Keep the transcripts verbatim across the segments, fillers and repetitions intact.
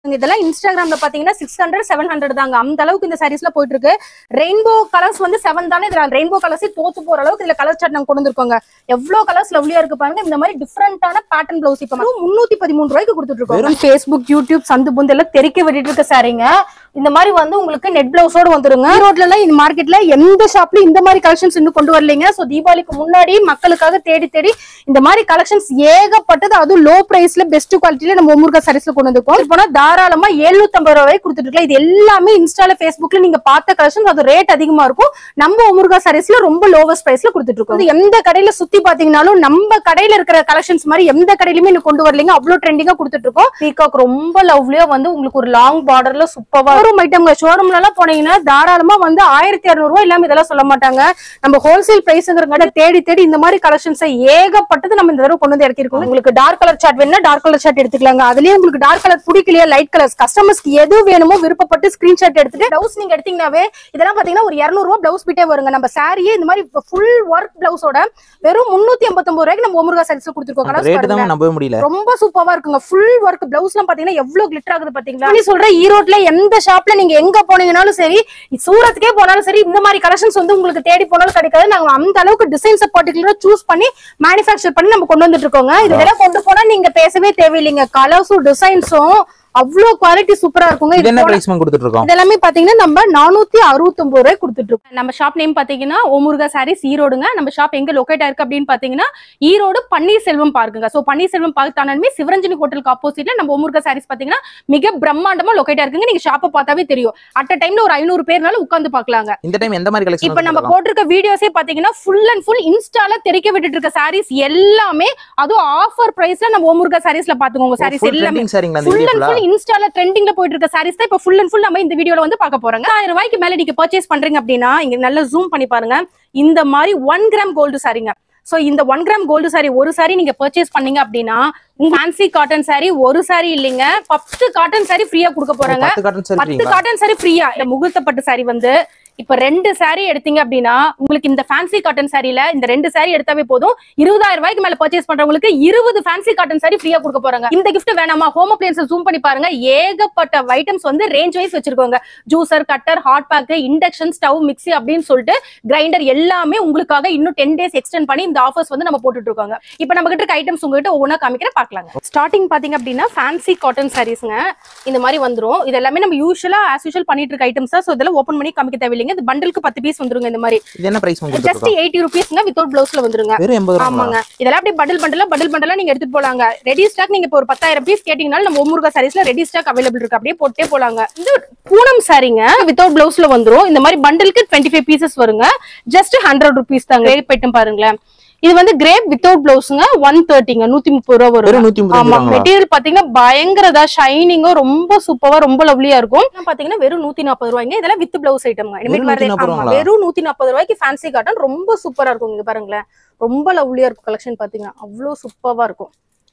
இதெல்லாம் இன்ஸ்டாகிராம்ல பாத்தீங்கன்னா சிக்ஸ் ஹண்ட்ரட் செவன் ஹண்ட்ரட் தாங்க. அந்த அளவுக்கு இந்த சாரீஸ்ல போயிட்டு இருக்கு. ரெயின்போ கலர்ஸ் வந்து செவன் தானே, இதுல ரெயின்போ கலர்ஸே தோத்து போற அளவுக்கு இதுல கலர் சார்ட் நாங்க கொண்டு வந்திருக்கோங்க. எவ்வளவு கலர்ஸ் லவ்லியா இருக்கு பாருங்க. இந்த மாதிரி டிஃபரெண்டான பேட்டர்ன் பிளவுஸ் இப்ப முன்னூத்தி பதிமூணு ரூபாய்க்கு கொடுத்துட்டு இருக்கோம். ஃபேஸ்புக், யூடியூப், சந்து புந்து எல்லாம் தெறிக்க விட்டுட்டு இருக்க சாரீங்க. இந்த மாதிரி வந்து உங்களுக்கு நெட் பிளவுஸோட வந்துருங்க. ரோட்ல எல்லாம் இந்த மார்க்கெட்ல எந்த ஷாப்லயும் இந்த மாதிரி கலெக்ஷன்ஸ் இன்னும் கொண்டு வரலீங்க. சோ தீபாவளிக்கு முன்னாடி மக்களுக்காக தேடி தேடி இந்த மாதிரி கலெக்ஷன்ஸ் ஏகப்பட்டது, அதுவும் லோ பிரைஸ்ல பெஸ்ட் குவாலிட்டில நம்ம முருகா சாரீஸ்ல கொண்டு வந்திருக்கோம். இப்போ தாராளமா எழுநூத்தி ஐம்பது ரூபாய் கொடுத்துட்டு இருக்கலாம். இது எல்லாமே இன்ஸ்டால பேஸ்புக்ல நீங்க பார்த்த கலெக்ஷன், அது ரேட் அதிகமா இருக்கும். நம்ம முருகா சாரீஸ்ல ரொம்ப லோவஸ்ட் பிரைஸ்ல கொடுத்துட்டு இருக்கோம். எந்த கடையில சுத்தி பாத்தீங்கன்னாலும் நம்ம கடையில இருக்கிற கலெக்ஷன்ஸ் மாதிரி எந்த கடையிலுமே இன்னும் கொண்டு வரலீங்க. அவ்வளவு ட்ரெண்டிங்கா கொடுத்துட்டு இருக்கோம். பீகாக் ரொம்ப லவ்லியா வந்து உங்களுக்கு ஒரு லாங் பார்டர்ல சூப்பரா ஐட்டம். ஷோரூம்ல எல்லாம் போனீங்கன்னா தாராளமா வந்து ஆயிரத்தி அறுநூறு ரூபாய் இல்லாம இதெல்லாம் சொல்ல மாட்டாங்க. நம்ம ஹோல்சேல் பிரைஸ்ங்கிறத தேடி தேடி இந்த மாதிரி கலெக்ஷன்ஸ் ஏகப்பட்டது நம்ம இந்த தடவை கொண்டு வந்து இறக்கிருக்கோம். உங்களுக்கு டார்க் கலர் சார்ட் வேணும்னா டார்க் கலர் சார்ட் எடுத்துக்கலாங்க. அதுலயே உங்களுக்கு டார்க் கலர் பிடிக்கலையா, லைட் கலர்ஸ் கஸ்டமர்ஸ்க்கு எது வேணுமோ விருப்பப்பட்டு ஸ்கிரீன்ஷாட் எடுத்துட்டு பிளவுஸ் நீங்க எடுத்தீங்கன்னாவே இதெல்லாம் பாத்தீங்கன்னா ஒரு இருநூறு ரூபாய் பிளவுஸ் பிட்டே வருங்க. நம்ம சாரியே இந்த மாதிரி ஃபுல் ஒர்க் பிளவுஸோட வெறும் முன்னூத்தி எண்பத்தி ஒன்பது ரூபாய்க்கு நம்ம முருகா சாரீஸ்ல கொடுத்துருக்கோம். ரொம்ப சூப்பரா இருக்குங்க. ஃபுல் ஒர்க் பிளவுஸ் எல்லாம் பாத்தீங்கன்னா எவ்வளவு கிளிட்டர் ஆகுது பாத்தீங்களா. நீ சொல்ற ஈரோட்ல எந்த ஷாப்ல நீங்க எங்க போனீங்கன்னாலும் சரி, சூரத்துக்கே போனாலும் சரி, இந்த மாதிரி கலெக்ஷன்ஸ் வந்து உங்களுக்கு தேடி போனாலும் கிடைக்காது. நாங்க அந்த அளவுக்கு டிசைன்ஸ் பர்டிகுலரா சூஸ் பண்ணி மேனுஃபேக்சர் பண்ணி நம்ம கொண்டு வந்துட்டு இருக்கோங்க. இதெல்லாம் கொண்டு போனா நீங்க பேசவே தேவையில்லைங்க. கலர்ஸும் டிசைன்ஸும் அவ்வளவு குவாலிட்டி சூப்பரா இருக்குங்க. இது என்ன பிரைஸ் கொடுத்துட்டு இருக்கோம்? இதெல்லாமே பாத்தீங்கன்னா நம்ம நானூத்தி அறுபத்தி ஒன்பது ரூபாய் கொடுத்துட்டு இருக்கோம். நம்ம ஷாப் நேம் பாத்தீங்கன்னா ஓமுருகா சாரீஸ் ஈரோடுங்க. நம்ம ஷாப் எங்க லொகேட் ஆயிருக்கு அப்படின்னு பாத்தீங்கன்னா ஈரோடு பன்னீர்செல்வம் பார்க்குங்க. சோ பன்னீர்செல்வம் பார்க் தானே சிவரஞ்சனி ஹோட்டலுக்கு ஆப்போசிட்ல நம்ம ஓமுருகா சாரீஸ் பாத்தீங்கன்னா மிக பிரம்மாண்டமா லொகேட் ஆயிருக்குங்க. நீங்க ஷாப்பை பார்த்தாவே தெரியும். அட் அ டைம்ல ஒரு ஐநூறு பேர்னால உட்கார்ந்து பார்க்கலாங்க. இந்த டைம் எந்த மாதிரி கலெக்ஷன் இப்ப நம்ம போட்டிருக்க வீடியோஸே பாத்தீங்கன்னா ஃபுல் அண்ட் ஃபுல் இன்ஸ்டால தெரிக்க விட்டுட்டு இருக்க சாரீஸ் எல்லாமே அதுவும் ஆஃபர் பிரைஸ்ல நம்ம ஓமுருகா சாரீஸ்ல பாத்துக்கோங்க. சாரீஸ் எல்லாமே ஃபுல் அண்ட் ஃபுல் இன்ஸ்டால ட்ரெண்டிங்ல போயிட்டு இருக்க சாரீஸ் தான் இப்ப ஃபுல் அண்ட் ஃபுல் நம்ம இந்த வீடியோல வந்து பார்க்க போறோங்க. ஆயிரம் ரூபாய்க்கு மேல நீங்க பர்ச்சேஸ் பண்றீங்க அப்படின்னா இங்க நல்லா ஜூம் பண்ணி பாருங்க. இந்த மாதிரி ஒன் கிராம் கோல்டு சாரீங்க. சோ இந்த ஒன் கிராம் கோல்டு சாரி ஒரு சாரி நீங்க பர்ச்சேஸ் பண்ணீங்க அப்படின்னா உங்க ஃபேன்சி காட்டன் சாரி ஒரு சாரி இல்லைங்க, பத்து காட்டன் சாரி ஃப்ரீயா கொடுக்க போறாங்க. பத்து காட்டன் சாரி ஃப்ரீயா. இந்த முகூர்த்தப்பட்டு சாரி வந்து இப்ப ரெண்டு சாரி எடுத்தீங்க அப்படின்னா உங்களுக்கு இந்த ஃபேன்சி காட்டன் சாரியில இந்த ரெண்டு சாரி எடுத்தாவே போதும். இருபதாயிரம் ரூபாய்க்கு மேல பர்ச்சேஸ் பண்றவங்களுக்கு இருபது ஃபேன்சி காட்டன் சாரி ஃப்ரீயா கொடுக்க போறாங்க. இந்த கிஃப்ட் வேணாமா? ஹோம் அப்ளையன்ஸ் ஜூம் பண்ணி பாருங்க. ஏகப்பட்ட ஐட்டம்ஸ் வந்து ரேஞ்ச் வைஸ் வச்சிருக்கோங்க. Juicer, cutter, hot pack, induction stove, mixie அப்படின்னு சொல்லிட்டு கிரைண்டர் எல்லாமே உங்களுக்காக இன்னும் டென் டேஸ் எக்ஸ்டெண்ட் பண்ணி இந்த ஆஃபர்ஸ் வந்து நம்ம போட்டுட்டு இருக்கோங்க. இப்ப நம்ம கிட்ட இருக்க ஐட்டம்ஸ் உங்ககிட்ட ஒவ்வொன்றா காமிக்கிற பாக்கலாங்க. ஸ்டார்டிங் பாத்தீங்க அப்படின்னா ஃபேன்சி காட்டன் சாரீஸ்ங்க. இந்த மாதிரி வந்துரும். இது எல்லாமே நம்ம யூசுவலா ஆஸ் யூசுவல் பண்ணிட்டு இருக்க ஐட்டம்ஸ் தான். சோ இதெல்லாம் ஓபன் பண்ணி காமிக்க தேவையில்லைங்க. இந்த பண்டலுக்கு பத்து பீஸ் வந்துருங்க. இந்த மாதிரி இது என்ன பிரைஸ் உங்களுக்கு? ஜஸ்ட் எண்பது ரூபாய்ஸ்ங்க வித்அவுட் ப்ளவுஸ்ல வந்துருங்க. ஆமாங்க. இதெல்லாம் அப்படியே பண்டல் பண்டலா பண்டல் பண்டலா நீங்க எடுத்துட்டு போலாங்க. ரெடி ஸ்டாக் நீங்க இப்போ ஒரு பத்தாயிரம் பீஸ் கேட்டீங்கனால நம்ம முருகா சாரீஸ்ல ரெடி ஸ்டாக் அவைலபிள் இருக்கு. அப்படியே போட்டே போலாங்க. இந்த பூனம் சாரீங்க வித்அவுட் ப்ளவுஸ்ல வந்துரும். இந்த மாதிரி பண்டலுக்கு இருபத்தி ஐந்து பீசஸ் வருங்க. ஜஸ்ட் நூறு ரூபாய்ஸ் தாங்க. ரேட் ஐட்டம் பாருங்களேன். இது வந்து கிரேப் வித்அவுட் பிளவுஸ்ங்க ஒன் தேர்ட்டிங்க நூத்தி முப்பது ரூபா வரும். ஆமா மெட்டீரியல் பாத்தீங்கன்னா பயங்கரதா ஷைனிங்கும் ரொம்ப சூப்பரா ரொம்ப லவ்லியா இருக்கும். பாத்தீங்கன்னா வெறும் நூத்தி நாற்பது ரூபாய்ங்க. இதெல்லாம் வித் பிளவுஸ் ஐட்டம்ங்க. வெறும் நூத்தி நாற்பது ரூபாய்க்கு ஃபேன்சி காட்டன் ரொம்ப சூப்பரா இருக்கும். இங்க பாருங்களேன், ரொம்ப லவ்லியா இருக்கும். கலெக்ஷன் பாத்தீங்கன்னா அவ்வளவு சூப்பரா இருக்கும்.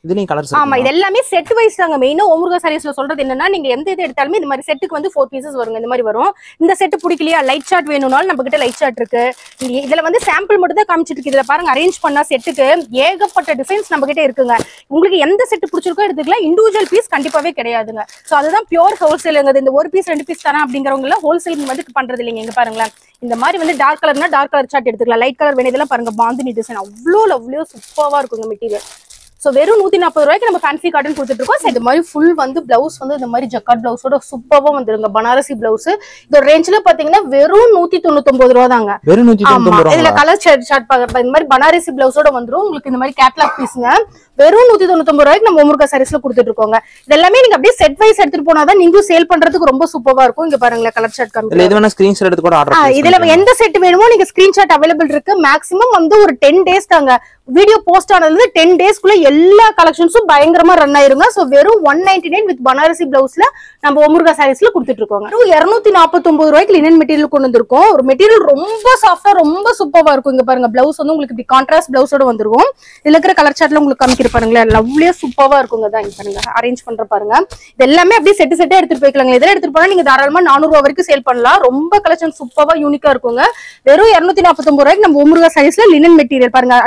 ஆமா இது எல்லாமே செட் வைஸ் தாங்க. மெயினா ஓமுருகா சாரீஸ்ல சொல்றது என்னன்னா நீங்க எந்த இது எடுத்தாலுமே இந்த மாதிரி செட்டுக்கு வந்து ஃபோர் பீசஸ் வருங்க. இந்த மாதிரி வரும். இந்த செட் பிடிக்கலையா லைட் சார்ட் வேணும்னாலும் நம்ம கிட்ட லைட் சார்ட் இருக்கு. இதுல வந்து சாம்பிள் மட்டும் தான் காமிச்சிட்டு இருக்கு. இதுல பாருங்க அரேஞ்ச் பண்ணா செட்டுக்கு ஏகப்பட்ட டிசைன்ஸ் நம்ம கிட்ட இருக்குங்க. உங்களுக்கு எந்த செட் பிடிச்சிருக்கோ எடுத்துக்கலாம். இண்டிவிஜுவல் பீஸ் கண்டிப்பாவே கிடையாதுங்க. சோ அதுதான் பியூர் ஹோல்சேலுங்க. இந்த ஒரு பீஸ் ரெண்டு பீஸ் தரேன் அப்படிங்கிறவங்க எல்லாம் ஹோல்சேல் வந்து பண்றது இல்லைங்க. இங்க பாருங்களேன், இந்த மாதிரி வந்து டார்க் கலர்னா டார்க் கலர் சார்ட் எடுத்துக்கலாம். லைட் கலர் வேணும். இதெல்லாம் பாருங்க பாந்தினி டிசைன் அவ்வளோ லவ்லியோ சூப்பரா இருக்குங்க மெட்டீரியல். சோ வெறும் நூத்தி நாற்பது ரூபாய்க்கு நம்ம ஃபேன்சி காட்டன் கொடுத்துட்டு இருக்கோம். இந்த மாதிரி ஃபுல் வந்து பிளவுஸ் வந்து இந்த மாதிரி ஜக்கார்ட் பிளவுஸோட சூப்பரா வந்துருங்க. பனாரசி பிளவுஸ் இந்த ரேஞ்ச்ல பாத்தீங்கன்னா வெறும் நூத்தி தொண்ணூத்தி ஒன்பது ரூபா தாங்க. இதுல கலர் ஷார்ட் பாக்குற இந்த மாதிரி பனாரசி பிளவுஸோட வந்துரும். உங்களுக்கு இந்த மாதிரி கேட்லாக் பீஸ்ங்க. வெறும் நூத்தி தொண்ணூத்தி ஒன்பது ரூபாய்க்கு நம்ம முருகா சாரீஸ்ல கொடுத்துட்டு இருக்கோங்க. இதெல்லாமே நீங்க அப்படியே செட் வைஸ் எடுத்துட்டு போனாதான் நீங்க சேல் பண்றதுக்கு ரொம்ப சூப்பரா இருக்கும். இங்க பாருங்களேன் கலர் ஷார்ட் காமிக்கிறேன். இதுல எந்த செட் வேணுமோ நீங்க ஸ்கிரீன்ஷாட் அவைலபிள் இருக்கு. மேக்ஸிமம் வந்து ஒரு டென் டேஸ் தாங்க. வீடியோ போஸ்ட் ஆனதுல டென் டேஸ்க்குள்ள எல்லா கலெக்ஷன்ஸும் பயங்கரமா ரன் ஆயிருங்க. சோ வெறும் one ninety nine with Banarasi பிளவுஸ்ல நம்ம ஓமுருகா சாரீஸ்ல கொடுத்துட்டு இருக்கோங்க. இருநூத்தி நாற்பத்தி ஒன்பது ரூபாய்க்கு லினன் மெட்டீரியல் கொண்டு வந்திருக்கோம். ஒரு மெட்டீரியல் ரொம்ப சாஃப்டா ரொம்ப சூப்பரா இருக்கும். இங்க பாருங்க பிளவுஸ் வந்து உங்களுக்கு இப்படி கான்ட்ராஸ்ட் பிளவுஸோட வந்துருக்கும். இதுல இருக்கிற கலர் சார்ட்ல உங்களுக்கு காமிக்கிற பாருங்களேன், லவ்லியா சூப்பரா இருக்குங்க. தான் இங்க பாருங்க அரேஞ்ச் பண்ற பாருங்க. இது எல்லாமே அப்படியே செட்டு செட்டா எடுத்துட்டு போய்க்கலாங்க. இதெல்லாம் எடுத்துட்டு போனா நீங்க தாராளமா நானூறு ரூபாய் வரைக்கும் சேல் பண்ணலாம். ரொம்ப கலெக்ஷன் சூப்பரா யூனிக்கா இருக்குங்க. வெறும் இருநூத்தி நாற்பத்தி ஒன்பது ரூபாய்க்கு நம்ம ஓமுருகா சாரீஸ்ல லினன் மெட்டீரியல் பாருங்க. அடுத்தது பாருங்க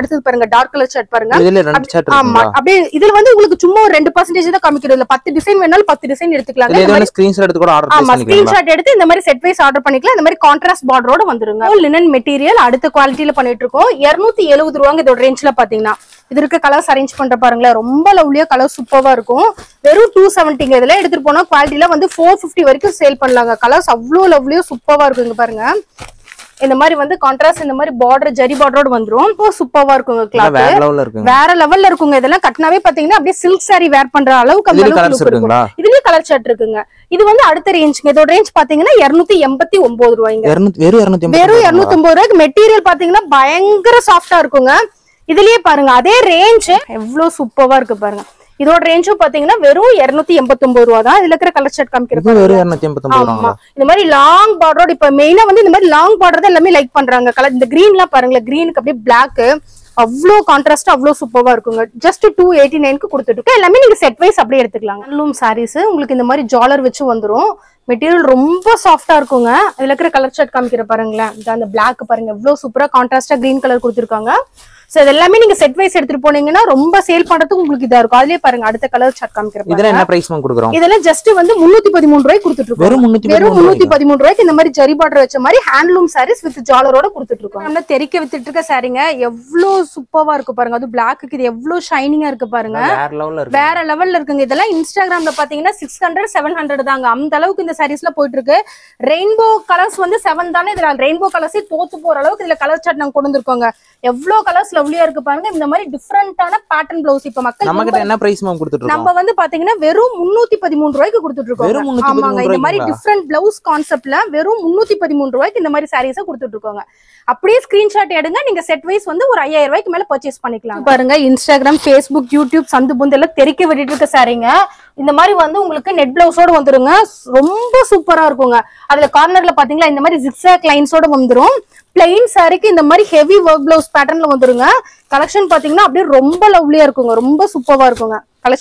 பாருங்க டார்க் கலர் ஷர்ட் பாருங்க. இதுல ரெண்டு ஷர்ட் இருக்கு. ஆமா அப்படியே இதுல வந்து உங்களுக்கு சும்மா ஒரு ரெண்டு பர்சன்டேஜ் தான் காமிக்கிறது. இல்ல பத்து டிசைன் வேணாலும் பத்து டிசைன் எடுத்துக்கலாம். இதுல வந்து ஸ்கிரீன்ஷாட் எடுத்து கூட ஆர்டர் பண்ணிக்கலாம். ஆமா ஸ்கிரீன்ஷாட் எடுத்து இந்த மாதிரி செட் வைஸ் ஆர்டர் பண்ணிக்கலாம். இந்த மாதிரி கான்ட்ராஸ்ட் பார்டரோட வந்துருங்க. லினன் மெட்டீரியல் அடுத்த குவாலிட்டில பண்ணிட்டு இருக்கோம். இருநூத்தி எழுபது ரூபாங்க இதோட ரேஞ்ச்ல பாத்தீங்கன்னா. இது இருக்க கலர்ஸ் அரேஞ்ச் பண்ற பாருங்களேன், ரொம்ப லவ்லியா கலர் சூப்பரா இருக்கும். வெறும் டூ செவன்டிங்க இதெல்லாம் எடுத்துட்டு போனா குவாலிட்டில வந்து ஃபோர் பிப்டி வரைக்கும் சேல் பண்ணலாங்க. கலர்ஸ் அவ்வளவு லவ்லியா சூப்பரா இருக்கும். இங்க பாருங்க இந்த மாதிரி வந்து கான்ட்ராஸ்ட் இந்த மாதிரி பார்டர் ஜரி பார்டரோட வந்துரும். ரொம்ப சூப்பரா இருக்குங்க. கிளாத் வேற லெவல்ல இருக்குங்க. வேற லெவல்ல இருக்குங்க. இதெல்லாம் கட்டினாவே பாத்தீங்கன்னா அப்படியே சில்க் சாரி வேர் பண்ற அளவுக்கு அந்த அளவுக்கு இருக்கும். இதுலயே கலர் ஷர்ட் இருக்குங்க. இது வந்து அடுத்த ரேஞ்ச்ங்க. இதோட ரேஞ்ச் பாத்தீங்கன்னா இருநூத்தி எண்பத்தி ஒன்பது ரூபாய்ங்க. வெறும் இருநூத்தி ஒன்பது ரூபாய்க்கு. மெட்டீரியல் பாத்தீங்கன்னா பயங்கர சாஃப்டா இருக்குங்க. இதுலயே பாருங்க அதே ரேஞ்ச் எவ்வளவு சூப்பரா இருக்கு பாருங்க. இதோட ரேஞ்சும் பாத்தீங்கன்னா வெறும் இருநூத்தி எண்பத்தி ஒன்பது ரூபா தான். இதுல இருக்கிற கலர் ஷர்ட் காமிக்கிறது வெறும் இருநூத்தி எண்பத்தி ஒன்பது ரூபா. இந்த மாதிரி லாங் பார்டரோட இப்ப மெயினா வந்து இந்த மாதிரி லாங் பார்டர் தான் எல்லாமே லைக் பண்றாங்க. கலர் இந்த கிரீன் எல்லாம் பாருங்களேன், கிரீனுக்கு அப்படியே பிளாக் அவ்வளோ கான்ட்ராஸ்ட் அவ்வளோ சூப்பரா இருக்குங்க. ஜஸ்ட் டூ எயிட்டி நைனுக்கு கொடுத்துட்டு இருக்கோம். எல்லாமே நீங்க செட் வைஸ் அப்படியே எடுத்துக்கலாம். ஹேண்ட்லூம் சாரீஸ் உங்களுக்கு இந்த மாதிரி ஜாலர் வச்சு வந்துரும். மெட்டீரியல் ரொம்ப சாஃப்டா இருக்குங்க. இதுல இருக்கிற கலர் ஷர்ட் காமிக்கிற பாருங்களேன், அந்த பிளாக் பாருங்க எவ்வளவு சூப்பரா கான்ட்ராஸ்டா கிரீன் கலர் கொடுத்துருக்காங்க. சோ இது எல்லாமே நீங்க செட் வைஸ் எடுத்துட்டு போனீங்கன்னா ரொம்ப சேல் பண்றதுக்கு உங்களுக்கு இதா இருக்கும். அதுலயே பாருங்க அடுத்த கலர் ஷர்ட் காமிக்கிறேன். இதெல்லாம் என்ன பிரைஸ் மேம் கொடுக்குறோம்? இதெல்லாம் ஜஸ்ட் வந்து முன்னூத்தி பதிமூணு ரூபாய்க்கு கொடுத்துட்டு இருக்கோம். வெறும் முன்னூத்தி பதிமூணு ரூபாய்க்கு இந்த மாதிரி ஜரி பார்டர் வச்ச மாதிரி ஹேண்ட்லூம் சாரீஸ் வித் ஜாலரோட கொடுத்துட்டு இருக்கோம். நம்ம தெறிக்க வித்துட்டு இருக்க சாரீங்க எவ்வளவு சூப்பரா இருக்கு பாருங்க. அது பிளாக்கு இது எவ்வளவு ஷைனிங்கா இருக்கு பாருங்க. வேற லெவல்ல இருக்குங்க. இதெல்லாம் இன்ஸ்டாகிராம்ல பாத்தீங்கன்னா சிக்ஸ் ஹண்ட்ரட் செவன் ஹண்ட்ரட் தாங்க. அந்த அளவுக்கு இந்த சாரீஸ்ல போயிட்டு இருக்கு. ரெயின்போ கலர்ஸ் வந்து செவன் தானே. இதுல ரெயின்போ கலர்ஸே தோத்து போற அளவுக்கு இதுல கலர் சார்ட் நாங்க கொண்டு வந்திருக்கோங்க. எவ்வளவு கலர்ஸ் லவ்லியா இருக்கு பாருங்க. இந்த மாதிரி டிஃபரண்டான பேட்டர்ன் ப்ளவுஸ் இப்ப மக்கள் நம்ம கிட்ட என்ன பிரைஸ் மேம் கொடுத்துட்டு இருக்கோம்? நம்ம வந்து பாத்தீங்கன்னா வெறும் முன்னூத்தி பதிமூணு ரூபாய்க்கு கொடுத்துட்டு இருக்கோம். ஆமாங்க இந்த மாதிரி டிஃபரண்ட் ப்ளவுஸ் கான்செப்ட்ல வெறும் முன்னூத்தி பதிமூணு ரூபாய்க்கு இந்த மாதிரி சாரீஸ கொடுத்துட்டு இருக்கோங்க. அப்படியே ஸ்கிரீன்ஷாட் எடுங்க. நீங்க செட் வைஸ் வந்து ஒரு ஐயாயிரம் ரூபாய்க்கு மேல பர்ச்சேஸ் பண்ணிக்கலாம். பாருங்க இன்ஸ்டாகிராம், ஃபேஸ்புக், யூடியூப் சந்து புந்து எல்லாம் தெறிக்க விட்டுட்டு இருக்க சாரீங்க. இந்த மாதிரி வந்து உங்களுக்கு நெட் பிளவுஸோட வந்துருங்க. ரொம்ப சூப்பரா இருக்குங்க. அதுல கார்னர்ல பாத்தீங்களா இந்த மாதிரி ஜிக்ஸாக் லைன்ஸோட வந்துரும். பிளைன் சாரிக்கு இந்த மாதிரி ஹெவி ஒர்க் பிளவுஸ் பேட்டர்ன்ல வந்துருங்க. கலெக்ஷன் பாத்தீங்கன்னா அப்படியே ரொம்ப லவ்லியா இருக்குங்க. ரொம்ப சூப்பரா இருக்குங்க.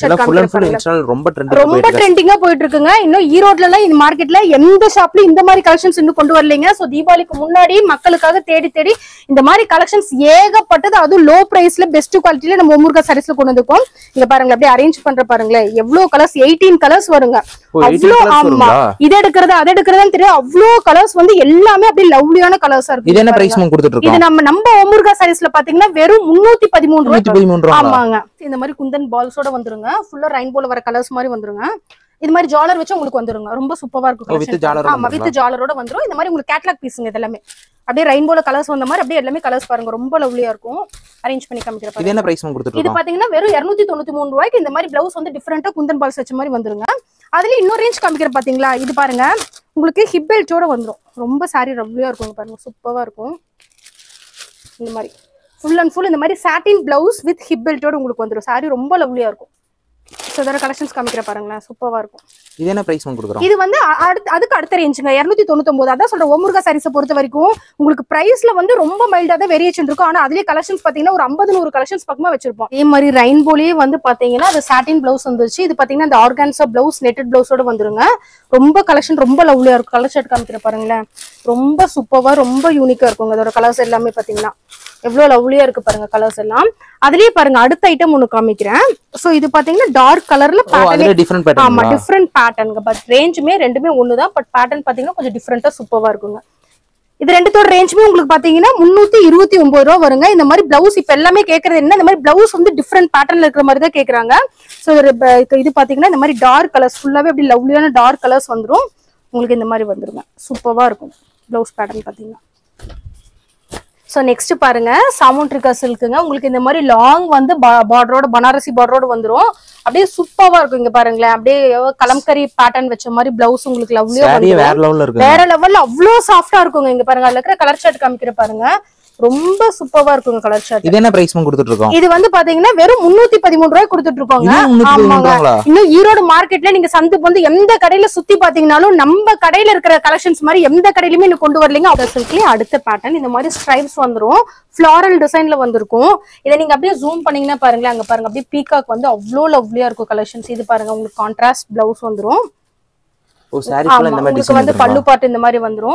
ரொம்ப ட்ரெண்டிங்கா போயிட்டு இருக்குங்க. இன்னும் ஈரோட்ல எல்லாம் இந்த மார்க்கெட்ல எந்த ஷாப்லயும் இந்த மாதிரி கலெக்ஷன்ஸ் இன்னும் கொண்டு வரலைங்க. சோ தீபாவளிக்கு முன்னாடி மக்களுக்காக தேடி தேடி இந்த மாதிரி கலெக்ஷன்ஸ் ஏகப்பட்டது. அதுவும் லோ பிரைஸ்ல பெஸ்ட் குவாலிட்டில நம்ம முருகா சாரீஸ்ல கொண்டு வந்திருக்கோம். இங்க பாருங்க அப்படியே அரேஞ்ச் பண்ற பாருங்களேன் எவ்வளவு கலர்ஸ். எயிட்டீன் கலர்ஸ் வருங்க. அவ்வளோ ஆமா இது எடுக்கிறது அது எடுக்கிறதுன்னு தெரியும். அவ்வளோ கலர்ஸ் வந்து எல்லாமே அப்படியே லவ்லியான கலர்ஸா இருக்கு. இது என்ன பிரைஸ் கொடுத்துட்டு இருக்கோம்? இது நம்ம நம்ம முருகா சாரீஸ்ல பாத்தீங்கன்னா வெறும் முன்னூத்தி பதிமூணு ரூபாய். ஆமாங்க இந்த மாதிரி குந்தன் பால்ஸோட வந்துருங்க. ஃபுல்லா ரெயின்போல வர கலர்ஸ் மாதிரி வந்துருங்க. இது மாதிரி ஜாலர் வச்சு உங்களுக்கு வந்துருங்க. ரொம்ப சூப்பரா இருக்கும். ஆமா வித் ஜாலரோட வந்துரும். இந்த மாதிரி உங்களுக்கு கேட்லாக் பீஸுங்க. இது எல்லாமே அப்படியே ரெயின்போல கலர்ஸ் வந்த மாதிரி அப்படியே எல்லாமே கலர்ஸ் பாருங்க ரொம்ப லவ்லியா இருக்கும். அரேஞ்ச் பண்ணி காமிக்கிறேன். இது என்ன பிரைஸ் கொடுத்துட்டு இருக்கோம்? இது பாத்தீங்கன்னா வெறும் இருநூத்தி தொண்ணூத்தி மூணு ரூபாய்க்கு இந்த மாதிரி பிளவுஸ் வந்து டிஃபரெண்டா குந்தன் பால்ஸ் வச்ச மாதிரி வந்துருங்க. அதுல இன்னொரு ரேஞ்ச் காமிக்கிறேன் பாத்தீங்களா. இது பாருங்க உங்களுக்கு ஹிப் பெல்ட்டோட வந்துரும். ரொம்ப சாரி லவ்லியா இருக்கும் பாருங்க. சூப்பரா இருக்கும். இந்த மாதிரி ஃபுல் அண்ட் ஃபுல் இந்த மாதிரி சாட்டின் பிளவுஸ் வித் ஹிப் பெல்ட்டோட உங்களுக்கு வந்துரும். சாரி ரொம்ப லவ்லியா இருக்கும். சோ இதோட கலெக்ஷன்ஸ் காமிக்கிற பாருங்களேன் சூப்பரா இருக்கும். இது என்ன பிரைஸ் கொடுக்குறோம்? இது வந்து அதுக்கு அடுத்த ரேஞ்சுங்க இருநூத்தி தொண்ணூத்தி ஒன்பது. அதான் சொல்ற ஓமுருகா சாரீஸை பொறுத்த வரைக்கும் உங்களுக்கு பிரைஸ்ல வந்து ரொம்ப மைல்டா தான் வேரியேஷன் இருக்கும். ஆனா அதுலயே கலெக்ஷன்ஸ் பாத்தீங்கன்னா ஒரு ஐம்பது நூறு கலெக்ஷன்ஸ் பக்கமா வச்சிருப்போம். அதே மாதிரி ரெயின்போலயே வந்து பாத்தீங்கன்னா அது சாட்டின் பிளவுஸ் வந்துருச்சு. இது பாத்தீங்கன்னா இந்த ஆர்கான்சா பிளவுஸ் நெட்டட் பிளவுஸோட வந்துருங்க. ரொம்ப கலெக்ஷன் ரொம்ப லவ்லியா இருக்கும். கலர் ஷர்ட் காமிக்கிற பாருங்களேன் ரொம்ப சூப்பரா ரொம்ப யூனிக்கா இருக்குங்க. அதோட கலர்ஸ் எல்லாமே பாத்தீங்கன்னா எவ்வளவு லவ்லியா இருக்கு பாருங்க கலர்ஸ் எல்லாம். அதுலயே பாருங்க அடுத்த ஐட்டம் ஒன்னு காமிக்கிறேன். சோ இது பாத்தீங்கன்னா டார்க் கலர்ல பேட்டர்ன். ஆமா டிஃபரெண்ட் பேட்டர்ன். பட் ரேஞ்சுமே ரெண்டுமே ஒண்ணுதான். பட் பேட்டர்ன் பாத்தீங்கன்னா கொஞ்சம் டிஃபரெண்டா சூப்பரா இருக்குங்க. இது ரெண்டுத்தோட ரேஞ்சுமே உங்களுக்கு பாத்தீங்கன்னா முன்னூத்தி இருபத்தி ஒன்பது ரூபா வருங்க. இந்த மாதிரி பிளவுஸ் இப்ப எல்லாமே கேக்குறது என்ன, இந்த மாதிரி பிளவுஸ் வந்து டிஃபரெண்ட் பேட்டர்ன்ல இருக்கிற மாதிரி தான் கேக்குறாங்க. சோ இது பாத்தீங்கன்னா இந்த மாதிரி டார்க் கலர்ஸ் ஃபுல்லாவே அப்படி லவ்லியான டார்க் கலர்ஸ் வந்துரும். உங்களுக்கு இந்த மாதிரி வந்துருங்க. சூப்பரா இருக்கும் பிளவுஸ் பேட்டர்ன் பாத்தீங்கன்னா. சோ நெக்ஸ்ட் பாருங்க சாமுண்ட்ரிகா சில்க்குங்க. உங்களுக்கு இந்த மாதிரி லாங் வந்து பார்டரோட பனாரசி பார்டரோட வந்துரும். அப்படியே சூப்பரா இருக்கும். இங்க பாருங்களேன் அப்படியே கலம்கரி பேட்டர்ன் வச்ச மாதிரி பிளவுஸ் உங்களுக்கு லவ்லியா வந்துரும். வேற லெவல்ல அவ்வளவு சாஃப்டா இருக்குங்க. இங்க பாருங்க அதுல இருக்கிற கலர் ஷர்ட் காமிக்கிற பாருங்க ரொம்ப சூப்பரா இருக்குங்க கலர் ஷர்ட். இது என்ன பிரைஸ் கொடுத்துட்டு இருக்கோம்? இது வந்து பாத்தீங்கன்னா வெறும் முன்னூத்தி பதிமூணு ரூபாய் கொடுத்துட்டு இருக்கோங்க. இன்னும் ஈரோடு மார்க்கெட்ல நீங்க சந்து வந்து எந்த கடையில சுத்தி பாத்தீங்கன்னாலும் நம்ம கடையில இருக்கிற கலெக்ஷன்ஸ் மாதிரி எந்த கடையிலுமே இன்னும் கொண்டு வரலீங்க. அடுத்த பேட்டர்ன் இந்த மாதிரி ஸ்ட்ரைப்ஸ் வந்துரும். ஃபிளாரல் டிசைன்ல வந்திருக்கும். இதை நீங்க அப்படியே ஜூம் பண்ணீங்கன்னா பாருங்களேன் அங்க பாருங்க அப்படியே பீகாக் வந்து அவ்வளோ லவ்லியா இருக்கும் கலெக்ஷன்ஸ். இது பாருங்க உங்களுக்கு கான்ட்ராஸ்ட் பிளவுஸ் வந்துரும். உங்களுக்கு வந்து பல்லு பாட்டு இந்த மாதிரி வந்துரும்.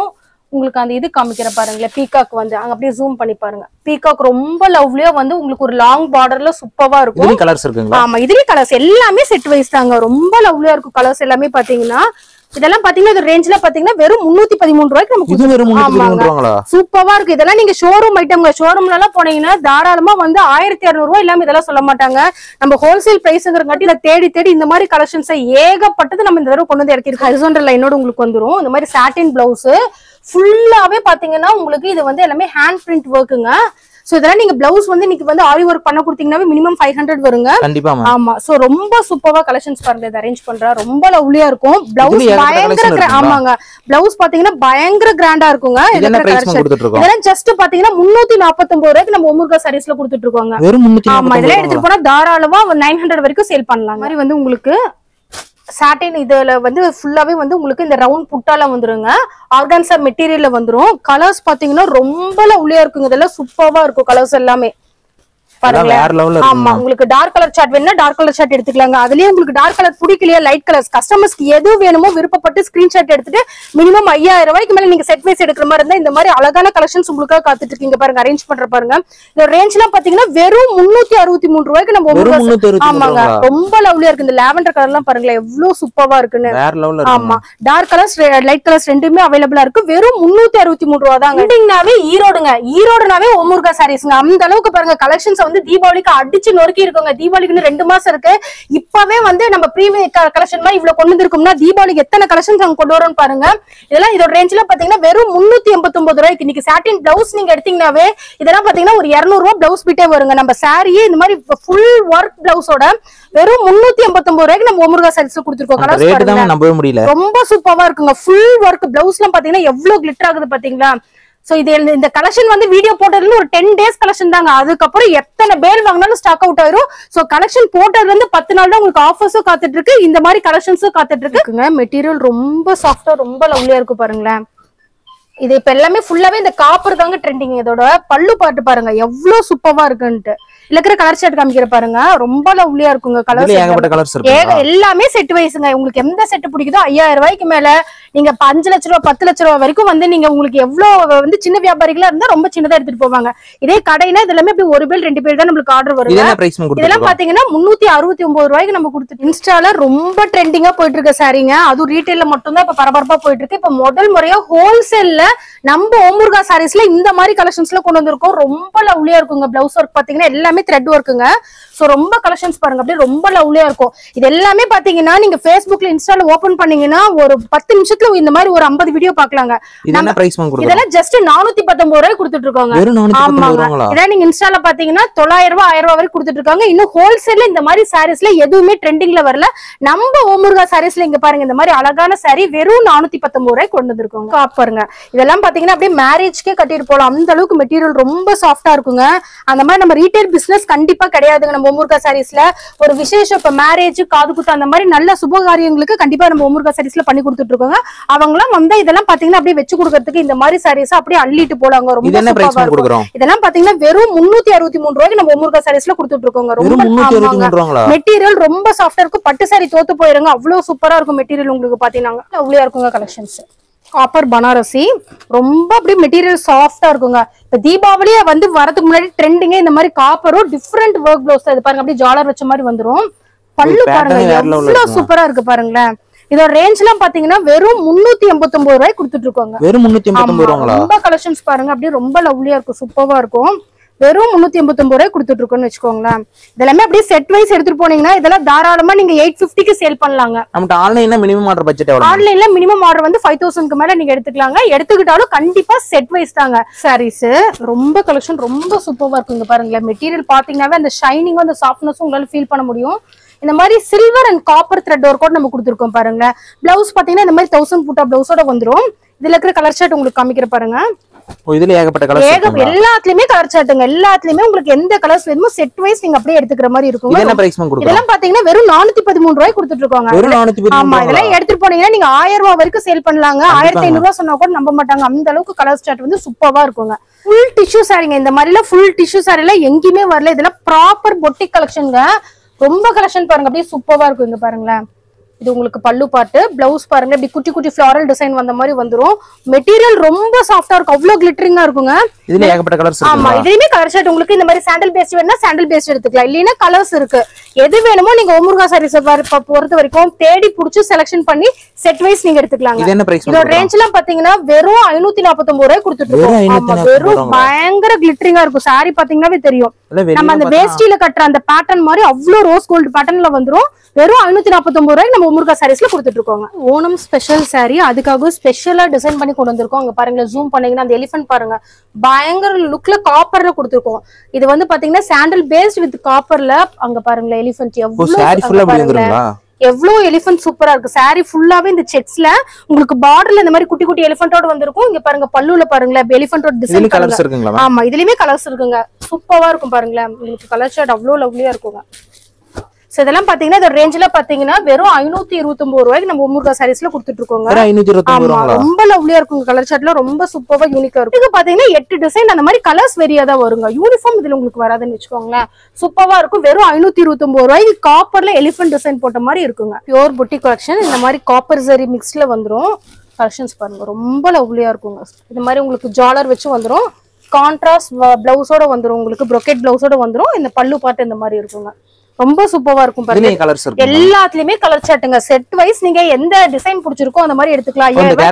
உங்களுக்கு அந்த இது காமிக்கிற பாருங்களேன், பீகாக் வந்து அங்க அப்படியே ஜூம் பண்ணி பாருங்க. பீகாக் ரொம்ப லவ்லியா வந்து உங்களுக்கு ஒரு லாங் பார்டர்ல சூப்பரா இருக்கும். இதுலயும் கலர்ஸ் இருக்குங்களா? ஆமா, இதுலயும் கலர்ஸ் எல்லாமே செட் வைஸ் தாங்க. ரொம்ப லவ்லியா இருக்கும் கலர்ஸ் எல்லாமே பாத்தீங்கன்னா. இதெல்லாம் பாத்தீங்கன்னா இந்த ரேஞ்ச்ல பாத்தீங்கன்னா வெறும் முன்னூத்தி பதிமூணு ரூபாய்க்கு நமக்கு சூப்பரா இருக்கு. இதெல்லாம் நீங்க ஷோரூம் ஐட்டம்ங்க. ஷோரூம்ல எல்லாம் போனீங்கன்னா தாராளமா வந்து ஆயிரத்தி இருநூறு ரூபாய் இல்லாம இதெல்லாம் சொல்ல மாட்டாங்க. நம்ம ஹோல்சேல் பிரைஸ்ங்கிறங்காட்டி இதை தேடி தேடி இந்த மாதிரி கலெக்ஷன்ஸ் ஏகப்பட்டது நம்ம இந்த தடவை கொண்டு வந்து இறக்கிருக்கோம். ஹரிசாண்டல் லைனோட உங்களுக்கு வந்துரும். இந்த மாதிரி சாட்டின் பிளவுஸ் ஃபுல்லாவே பாத்தீங்கன்னா உங்களுக்கு இது வந்து எல்லாமே ஹேண்ட் பிரிண்ட் ஒர்க்குங்க. சோ இதெல்லாம் நீங்க பிளவுஸ் வந்து இன்னைக்கு வந்து ஆரி ஒர்க் பண்ண கொடுத்தீங்கன்னா மினிமம் ஃபைவ் ஹண்ட்ரட் வருங்க. கண்டிப்பா. ஆமா, சோ ரொம்ப சூப்பரா கலெக்ஷன்ஸ் பாருங்க. இதை அரேஞ்ச் பண்றா ரொம்ப லவ்லியா இருக்கும். பிளவுஸ் பயங்கர ஆமாங்க, பிளவுஸ் பாத்தீங்கன்னா பயங்கர கிராண்டா இருக்குங்க. இதெல்லாம் ஜஸ்ட் பாத்தீங்கன்னா முன்னூத்தி நாற்பத்தி ஒன்பது ரூபாய்க்கு நம்ம ஒமுர்கா சாரீஸ்ல கொடுத்துட்டு இருக்கோங்க. ஆமா, இதெல்லாம் எடுத்துட்டு போனா தாராளமா நைன் ஹண்ட்ரட் வரைக்கும் சேல் பண்ணலாம். மாதிரி வந்து உங்களுக்கு சாட்டின் இதுல வந்து ஃபுல்லாவே வந்து உங்களுக்கு இந்த ரவுண்ட் புட்டால வந்துருங்க. ஆர்கான்சா மெட்டீரியல்ல வந்துரும். கலர்ஸ் பாத்தீங்கன்னா ரொம்ப லவ்லியா இருக்குங்க. இதெல்லாம் சூப்பரா இருக்கும் கலர்ஸ் எல்லாமே பாருங்களேன். ஆமா, உங்களுக்கு டார்க் கலர் சார்ட் வேணும்னா டார்க் கலர் சார்ட் எடுத்துக்கலாங்க. அதுலயே உங்களுக்கு டார்க் கலர் பிடிக்கலையா லைட் கலர்ஸ் கஸ்டமர்ஸ்க்கு எது வேணுமோ விருப்பப்பட்டு ஸ்கிரீன்ஷாட் எடுத்துட்டு மினிமம் ஐயாயிரம் ரூபாய்க்கு மேல நீங்க செட் வைஸ் எடுக்கிற மாதிரி இருந்தா இந்த மாதிரி அழகான கலெக்ஷன்ஸ் உங்களுக்காக காத்துட்டு இருக்கீங்க பாருங்க. அரேஞ்ச் பண்ற பாருங்க. இந்த ரேஞ்ச் எல்லாம் பாத்தீங்கன்னா வெறும் முன்னூத்தி அறுபத்தி மூணு ரூபாய்க்கு நம்ம ஆமாங்க ரொம்ப லவ்லியா இருக்கு. இந்த லாவெண்டர் கலர் எல்லாம் பாருங்களேன் எவ்வளவு சூப்பரா இருக்குன்னு. ஆமா, டார்க் கலர்ஸ் லைட் கலர்ஸ் ரெண்டுமே அவைலபிளா இருக்கு. வெறும் முன்னூத்தி அறுபத்தி மூணு ரூபா தாங்க. ஈரோடுங்க, ஈரோடுனாவே ஒமுர்கா சாரீஸ்ங்க. அந்த அளவுக்கு பாருங்க கலெக்ஷன்ஸ் வந்து தீபாவளிக்கு அடிச்சு நொறுக்கி இருக்குங்க. தீபாவளிக்கு ரெண்டு மாசம் இருக்கு. இப்பவே வந்து நம்ம ப்ரீமியம் கலெக்ஷன் மாதிரி இவ்வளவு கொண்டு வந்திருக்கோம்னா தீபாவளிக்கு எத்தனை கலெக்ஷன்ஸ் அங்க கொண்டு வரோம்னு பாருங்க. இதெல்லாம் இதோட ரேஞ்ச்ல பாத்தீங்கன்னா வெறும் முன்னூத்தி எண்பத்தி ஒன்பது ரூபாய்க்கு. இன்னைக்கு சாட்டின் பிளவுஸ் நீங்க எடுத்தீங்கன்னாவே இதெல்லாம் பாத்தீங்கன்னா ஒரு இருநூறு ரூபாய் பிளவுஸ் பிட்டே வருங்க. நம்ம சாரியே இந்த மாதிரி ஃபுல் ஒர்க் பிளவுஸோட வெறும் முன்னூத்தி எண்பத்தி ஒன்பது ரூபாய்க்கு நம்ம ஒமுர்கா சாரீஸ் கொடுத்துருக்கோம். ரொம்ப சூப்பரா இருக்குங்க. ஃபுல் ஒர்க் பிளவுஸ் எல்லாம் பாத்தீங்கன்னா எவ்வளவு கிளிட்டர் ஆகுது பாத்தீங்களா. சோ இது இந்த கலெக்ஷன் வந்து வீடியோ போட்டதுல ஒரு டென் டேஸ் கலெக்ஷன் தாங்க. அதுக்கப்புறம் எத்தனை பேர் வாங்கினாலும் ஸ்டாக் அவுட் ஆயிரும். சோ கலெக்ஷன் போட்டதுல இருந்து பத்து நாள் தான் உங்களுக்கு ஆஃபர்ஸும் காத்துட்டு இருக்கு. இந்த மாதிரி கலெக்ஷன்ஸும் காத்துட்டு இருக்குங்க. மெட்டீரியல் ரொம்ப சாஃப்டா ரொம்ப லவ்லியா இருக்கு பாருங்களேன். இது இப்ப எல்லாமே ஃபுல்லாவே இந்த காப்பர் தாங்க ட்ரெண்டிங். இதோட பல்லு பாட்டு பாருங்க எவ்வளவு சூப்பரா இருக்குன்ட்டு. இருக்கிற கலர் ஷர்ட் காமிக்கிற பாருங்க ரொம்ப லவ்லியா இருக்குங்க. கலர்ஸ் எல்லாமே செட் வைஸ்ங்க. உங்களுக்கு எந்த செட் பிடிக்குதோ ஐயாயிரம் ரூபாய்க்கு மேல நீங்க அஞ்சு லட்ச ரூபாய் பத்து லட்ச ரூபாய் வரைக்கும் வந்து நீங்க உங்களுக்கு எவ்வளவு வந்து சின்ன வியாபாரிகளா இருந்தா ரொம்ப சின்னதா எடுத்துட்டு போவாங்க. இதே கடைனா இது எல்லாமே இப்படி ஒரு பேர் ரெண்டு பேர் தான் நம்மளுக்கு ஆர்டர் வரும். இதெல்லாம் பாத்தீங்கன்னா முன்னூத்தி அறுபத்தி ஒன்பது ரூபாய்க்கு நம்ம கொடுத்துட்டு இன்ஸ்டால ரொம்ப ட்ரெண்டிங்கா போயிட்டு இருக்க சாரீங்க. அதுவும் ரீட்டைல்ல மட்டும் தான் இப்ப பரபரப்பா போயிட்டு இருக்கு. இப்ப முதல் முறையா ஹோல்சேல்ல நம்ம ஒமுர்கா சாரீஸ்ல இந்த மாதிரி கலெக்ஷன்ஸ்ல கொண்டு வந்திருக்கோம். ரொம்ப லவ்லியா இருக்குங்க. பிளவுஸ் ஒர்க் பாத்தீங்கன்னா எல்லாமே த்ரெட் ஒர்க்குங்க. சோ ரொம்ப கலெக்ஷன்ஸ் பாருங்க அப்படியே ரொம்ப லவ்லியா இருக்கும். இது எல்லாமே பாத்தீங்கன்னா நீங்க Facebookல இன்ஸ்டால ஓபன் பண்ணீங்கன்னா ஒரு பத்து நிமிஷத்துல இந்த மாதிரி ஒரு ஐம்பது வீடியோ பாக்கலாங்க. இதெல்லாம் ஜஸ்ட் நானூத்தி பத்தொன்பது ரூபாய் கொடுத்துட்டு இருக்காங்க. இதான் நீங்க இன்ஸ்டால பாத்தீங்கன்னா தொள்ளாயிரம் ரூபாய் ஆயிரம் ரூபாய் வரைக்கும் கொடுத்துட்டு இருக்காங்க. இன்னும் ஹோல்சேல்ல இந்த மாதிரி சாரீஸ்ல எதுவுமே ட்ரெண்டிங்ல வரல. நம்ம ஒமுர்கா சாரீஸ்ல இங்க பாருங்க இந்த மாதிரி அழகான சாரி வெறும் நானூத்தி பத்தொன்பது ரூபாய் கொண்டு வந்திருக்காங்க. பாருங்க இதெல்லாம் பாத்தீங்கன்னா அப்படியே மேரேஜ்க்கே கட்டிட்டு போலாம். அந்த அளவுக்கு மெட்டீரியல் ரொம்ப சாஃப்டா இருக்குங்க. அந்த மாதிரி நம்ம ரீட்டைல் பிசினஸ் கண்டிப்பா கிடையாதுங்க. நம்ம ஒமுர்கா சாரீஸ்ல ஒரு விசேஷம் இப்ப மேரேஜ் காது குத்து அந்த மாதிரி நல்ல சுப காரியங்களுக்கு கண்டிப்பா நம்ம ஒமுர்கா சாரீஸ்ல பண்ணி கொடுத்துட்டு இருக்கோங்க. அவங்களாம் வந்து இதெல்லாம் பாத்தீங்கன்னா அப்படியே வச்சு கொடுக்கறதுக்கு இந்த மாதிரி சாரீஸ் அப்படியே அள்ளிட்டு போலாங்க. ரொம்ப இதெல்லாம் பாத்தீங்கன்னா வெறும் முன்னூத்தி அறுபத்தி மூணு ரூபாய்க்கு நம்ம ஒமுர்கா சாரீஸ்ல கொடுத்துட்டு இருக்கோங்க. ரொம்ப மெட்டீரியல் ரொம்ப சாஃப்டா இருக்கும். பட்டு சாரி தோத்து போயிருங்க. அவ்வளவு சூப்பரா இருக்கும் மெட்டீரியல். உங்களுக்கு பாத்தீங்கன்னா அவ்வளவு இருக்குங்க கலெக்ஷன்ஸ். காப்பர் பனாரசி ரொம்ப அப்படியே மெட்டீரியல் சாஃப்டா இருக்குங்க. இப்ப தீபாவளியா வந்து வரதுக்கு முன்னாடி ட்ரெண்டிங்க இந்த மாதிரி காப்பரும் டிஃப்ரெண்ட் ஒர்க் பிளவுஸ் இது பாருங்க அப்படியே ஜாலர் வச்ச மாதிரி வந்துரும். பல்லு பாருங்க எவ்வளவு சூப்பரா இருக்கு பாருங்களேன். இதோட ரேஞ்ச் எல்லாம் பாத்தீங்கன்னா வெறும் முன்னூத்தி எண்பத்தி ஒன்பது ரூபாய் கொடுத்துட்டு இருக்காங்க. வெறும் முன்னூத்தி எண்பத்தி ஒன்பது ரூபாய். ரொம்ப கலெக்ஷன்ஸ் பாருங்க அப்படியே ரொம்ப லவ்லியா இருக்கும். சூப்பரா இருக்கும். வெறும் முன்னூத்தி எண்பத்தி ஒன்பது ரூபாய் கொடுத்துட்டு இருக்கோம்னு வச்சுக்கோங்களேன். இதெல்லாமே அப்படியே செட் வைஸ் எடுத்துட்டு போனீங்கன்னா இதெல்லாம் தாராளமா நீங்க எயிட் பிப்டிக்கு சேல் பண்ணலாங்க. நம்ம ஆன்லைன்ல மினிமம் ஆர்டர் பட்ஜெட் எவ்வளவு? ஆன்லைன்ல மினிமம் ஆர்டர் வந்து ஃபைவ் தௌசண்ட்க்கு மேல நீங்க எடுத்துக்கலாங்க. எடுத்துக்கிட்டாலும் கண்டிப்பா செட் வைஸ் தாங்க. சாரீஸ் ரொம்ப கலெக்ஷன் ரொம்ப சூப்பரா இருக்குங்க. பாருங்களேன் மெட்டீரியல் பாத்தீங்கன்னாவே அந்த ஷைனிங்கும் அந்த சாஃப்ட்னஸும் உங்களால ஃபீல் பண்ண முடியும். இந்த மாதிரி silver and copper thread work கூட நம்ம கொடுத்துருக்கோம் பாருங்க. பிளவுஸ் பாத்தீங்கன்னா இந்த மாதிரி தௌசண்ட் பூட்டா பிளவுஸோட வந்துரும். இதுல இருக்கிற கலர் ஷர்ட் உங்களுக்கு காமிக்கிற பாருங்க. இதுல ஏகப்பட்ட கலர்ஸ் இருக்கு. எல்லாத்துலயுமே கலர் சார்ட்டுங்க. எல்லாத்துலயுமே உங்களுக்கு எந்த கலர்ஸ் வேணுமோ செட் வைஸ் நீங்க அப்படியே எடுத்துக்கிற மாதிரி இருக்கும். என்ன பிரைஸ் கொடுக்குறோம்? இதெல்லாம் பாத்தீங்கன்னா வெறும் நானூத்தி பதிமூணு ரூபாய் கொடுத்துட்டு இருக்காங்க. வெறும் நானூத்தி பதிமூணு. ஆமா, இதெல்லாம் எடுத்துட்டு போனீங்கன்னா நீங்க ஆயிரம் ரூபாய் வரைக்கும் சேல் பண்ணலாங்க. ஆயிரத்தி ஐநூறு ரூபாய் சொன்னா கூட நம்ப மாட்டாங்க. அந்த அளவுக்கு கலர் சார்ட் வந்து சூப்பரா இருக்குங்க. ஃபுல் டிஷ்யூ சாரிங்க. இந்த மாதிரில ஃபுல் டிஷ்யூ சாரில எங்கேயுமே வரல. இதெல்லாம் ப்ராப்பர் பொட்டிக் கலெக்ஷன்ங்க. ரொம்ப கலெக்ஷன் பாருங்க அப்படியே சூப்பரா இருக்கும். இங்க பாருங்களேன் இது உங்களுக்கு பல்லு பாட்டு. பிளவுஸ் பாருங்க இப்படி குட்டி குட்டி ஃபிளாரல் டிசைன் வந்த மாதிரி வந்துரும். மெட்டீரியல் ரொம்ப சாஃப்டா இருக்கும், அவ்வளவு கிளிட்டரிங்கா இருக்குங்க. இதுல ஏகப்பட்ட கலர்ஸ் இருக்கு. ஆமா, இதுலயுமே கலர் ஷர்ட் உங்களுக்கு இந்த மாதிரி சாண்டல் பேஸ்ட் வேணும்னா சாண்டல் பேஸ்ட் எடுத்துக்கலாம், இல்லைன்னா கலர்ஸ் இருக்கு. எது வேணுமோ நீங்க ஓமுருகா சாரீஸ் பொறுத்த வரைக்கும் தேடி புடிச்சு செலக்ஷன் பண்ணி செட் வைஸ் நீங்க எடுத்துக்கலாங்க. இது என்ன பிரைஸ்? இதோட ரேஞ்ச் எல்லாம் பாத்தீங்கன்னா வெறும் ஐநூத்தி நாற்பத்தி ஒன்பது ரூபாய் கொடுத்துட்டு இருக்கோம். வெறும் பயங்கர கிளிட்டரிங்கா இருக்கும். சாரி பாத்தீங்கன்னாவே தெரியும், நம்ம அந்த வேஷ்டியில கட்டுற அந்த பேட்டர்ன் மாதிரி அவ்வளவு ரோஸ் கோல்டு பேட்டர்ன்ல வந்துரும். வெறும் ஐநூத்தி நாற்பத்தி ஒன்பது ரூபாய்க்கு நம்ம ஓமுருகா சாரீஸ்ல கொடுத்துட்டு இருக்கோங்க. ஓணம் ஸ்பெஷல் சாரி, அதுக்காக ஸ்பெஷலா டிசைன் பண்ணி கொண்டு வந்திருக்கோம். அங்க பாருங்க, ஜூம் பண்ணீங்கன்னா அந்த எலிஃபென்ட் பாருங்க, பயங்கர லுக்ல காப்பர்ல கொடுத்துருக்கோம். இது வந்து பாத்தீங்கன்னா சாண்டல் பேஸ்ட் வித் காப்பர்ல. அங்க பாருங்க எலிஃபென்ட் எவ்வளவு எவ்வளவு எலிஃபென்ட் சூப்பரா இருக்கு. சாரி ஃபுல்லாவே இந்த செக்ஸ்ல உங்களுக்கு பார்டர்ல இந்த மாதிரி குட்டி குட்டி எலிஃபென்ட்டோட வந்திருக்கும். இங்க பாருங்க பல்லுல பாருங்க எலிஃபென்ட்டோட டிசைன் கலர்ஸ் இருக்குங்களா? ஆமா, இதுலயுமே கலர்ஸ் இருக்குங்க. சூப்பரா இருக்கும் பாருங்களேன். உங்களுக்கு கலர் ஷர்ட் அவ்வளவு லவ்லியா இருக்குங்க. சோ இதெல்லாம் பாத்தீங்கன்னா இந்த ரேஞ்ச்ல பாத்தீங்கன்னா வெறும் ஐநூத்தி இருபத்தி ஒன்பது ரூபாய்க்கு நம்ம ஓமுருகா சாரீஸ்ல கொடுத்துட்டு இருக்கோங்க. ரொம்ப லவ்லியா இருக்கும். கலர் ஷர்ட்ல ரொம்ப சூப்பரா யூனிக்கா இருக்கும். இது பாத்தீங்கன்னா எட்டு டிசைன் அந்த மாதிரி கலர்ஸ் வெரியா தான் வருங்க. யூனிஃபார்ம் இதுல உங்களுக்கு வராதுன்னு வச்சுக்கோங்களேன். சூப்பரா இருக்கும். வெறும் ஐநூத்தி இருபத்தி ஒன்பது ரூபாய்க்கு காப்பர்ல எலிஃபென்ட் டிசைன் போட்ட மாதிரி இருக்குங்க. பியூர் புட்டி கலெக்ஷன். இந்த மாதிரி காப்பர் ஜரி மிக்ஸ்ல வந்துரும். கலெக்ஷன்ஸ் பாருங்க, ரொம்ப லவ்லியா இருக்குங்க. இது மாதிரி உங்களுக்கு ஜாலர் வச்சு வந்துரும். கான்ட்ராஸ்ட் பிளவுஸோட வந்துரும். உங்களுக்கு ப்ரொக்கெட் பிளவுஸோட வந்துரும். இந்த பல்லு பாட்டு இந்த மாதிரி இருக்குங்க. ரொம்ப சூப்பரா இருக்கும் பாருங்க. எல்லாத்துலயுமே கலர் சார்ட்டுங்க. செட் வைஸ் நீங்க எந்த டிசைன் பிடிச்சிருக்கோ அந்த மாதிரி எடுத்துக்கலாம்.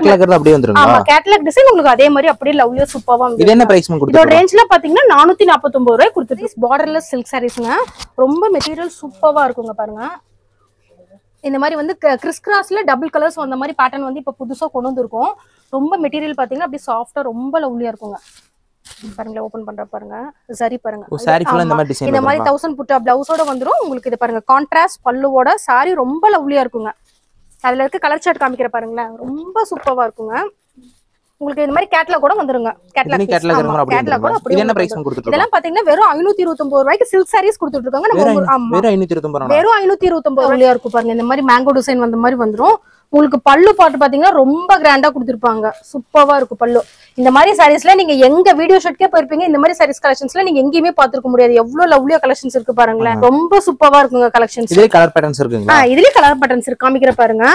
ஆமா, கேட்டலாக் டிசைன் உங்களுக்கு அதே மாதிரி அப்படியே லவ்லியா சூப்பரா. இது என்ன பிரைஸ் கொடுத்துருக்கோம்? இதோட ரேஞ்ச்ல பாத்தீங்கன்னா நானூத்தி நாற்பத்தி ஒன்பது ரூபாய் கொடுத்துட்டு பார்டர்லெஸ் சில்க் சாரீஸ்ங்க. ரொம்ப மெட்டீரியல் சூப்பரா இருக்குங்க பாருங்க. இந்த மாதிரி வந்து கிறிஸ் கிராஸ்ல டபுள் கலர்ஸ் வந்த மாதிரி பேட்டர்ன் வந்து இப்ப புதுசா கொண்டு வந்திருக்கோம். ரொம்ப மெட்டீரியல் பாத்தீங்கன்னா அப்படியே சாஃப்டா ரொம்ப லவ்லியா இருக்குங்க. பாருங்க, ஓபன் பண்ற பாருங்க, சரி பாருங்க. இந்த மாதிரி தௌசண்ட் புட்டா பிளவுஸோட வந்துரும். உங்களுக்கு இது பாருங்க கான்ட்ராஸ்ட் பல்லுவோட சாரி ரொம்ப லவ்லியா இருக்குங்க. அதுல இருக்க கலர் சார்ட் காமிக்கிற பாருங்களேன், ரொம்ப சூப்பரா இருக்குங்க. உங்களுக்கு இந்த மாதிரி கேட்லாக் கூட வந்துருங்க. கேட்லாக் கேட்லாக் கூட அப்படியே. என்ன பிரைஸ் கொடுத்துட்டு இதெல்லாம் பாத்தீங்கன்னா வெறும் ஐநூத்தி இருபத்தி ஒன்பது ரூபாய்க்கு சில்க் சாரீஸ் கொடுத்துட்டு இருக்காங்க. நம்ம வெறும் ஐநூத்தி இருபத்தி ஒன்பது வெறும் ஐநூத்தி இருபத்தி ஒன்பது ரூபாயா இருக்கும் பாருங்க. இந்த மாதிரி மேங்கோ டிசைன் வந்த மாதிரி வந்துரும். உங்களுக்கு பல்லு பாட்டு பாத்தீங்கன்னா ரொம்ப கிராண்டா கொடுத்துருப்பாங்க. சூப்பரா இருக்கும் பல்லு. இந்த மாதிரி சாரீஸ்ல நீங்க எங்க வீடியோ ஷூட்கே போயிருப்பீங்க. இந்த மாதிரி சாரீஸ் கலெக்ஷன்ஸ்ல நீங்க எங்கேயுமே பாத்துக்க முடியாது. எவ்வளவு லவ்லியா கலெக்ஷன்ஸ் இருக்கு பாருங்களேன். ரொம்ப சூப்பரா இருக்குங்க கலெக்ஷன்ஸ். இதுலயே கலர் பேட்டர்ன்ஸ் இருக்குங்க. இதுலயே கலர் பேட்டர்ன்ஸ் இருக்கு, காமிக்கிற பாருங்க.